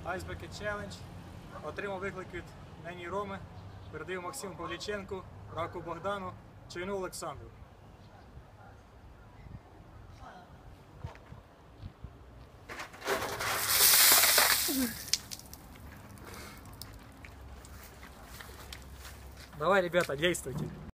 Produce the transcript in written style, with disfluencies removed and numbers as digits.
Ice Bucket Challenge. Отримав виклик від Нені Роми. Передаю Максиму Павліченку, Раку Богдану, Чайну Олександру. Давай, ребята, действуйте.